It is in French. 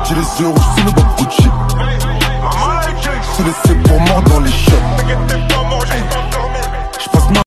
J'ai les yeux rouges sous le bac Gucci. Je te laissé pour mort dans les chiens.